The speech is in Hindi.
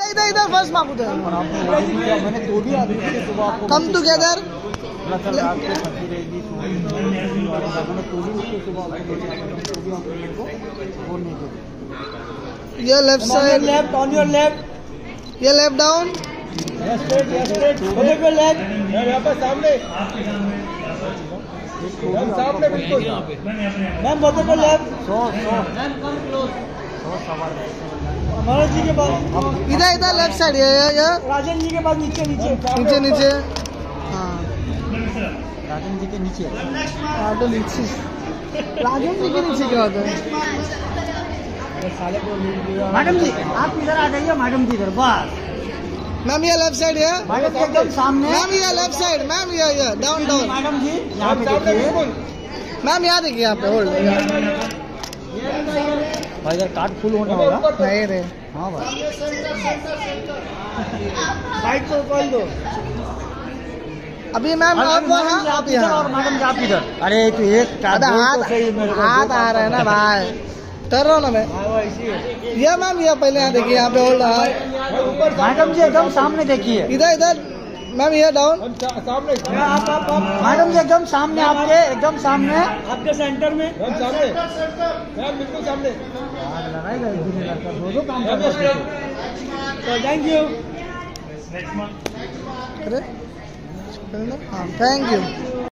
इधर इधर फर्स्ट मांगू तो मैंने तो भी कम टुगेदर। ये left side, left on your left, ये लेफ्ट डाउन, यहाँ पर सामने सामने बिल्कुल मैम बोतल पे लेफ्ट। मनोज जी के पास इधर इधर लेफ्ट साइड, ये राजन जी के पास नीचे नीचे नीचे नीचे। हाँ राजन जी के नीचे राजन नीचे, राजन जी के नीचे क्या होता है? मैडम जी आप इधर आ जाइए, मैडम जी इधर बस। मैम ये लेफ्ट साइड है, मैडम जी एकदम सामने। मैम ये लेफ्ट साइड, मैम ये डाउन डाउन। मैडम जी यहाँ पे देखिए, मैम यहाँ देखिए, यहाँ पे होल्ड। भाई इधर कार्ड फुल होने वाला नहीं रे, हाँ भाई साइड को कॉल दो। अभी मैम आप वहाँ, आप यहाँ। और मैडम जी आप इधर। अरे तो एक हाथ हाथ आ रहा है ना भाई, कर रहा हूँ ना मैं। ये मैम ये पहले यहाँ देखिए, यहाँ पे होल्ड रहा। मैडम जी एकदम सामने देखिए, इधर इधर मैम ये डाउन। सामने मैडम जी एकदम सामने, आपके एकदम सामने, आपके सेंटर में सामने, बिल्कुल सामने। Thank you. अरे हाँ थैंक यू।